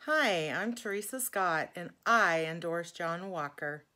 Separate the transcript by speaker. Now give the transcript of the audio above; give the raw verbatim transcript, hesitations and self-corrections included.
Speaker 1: Hi, I'm Teresa Scott, and I endorse John Walker.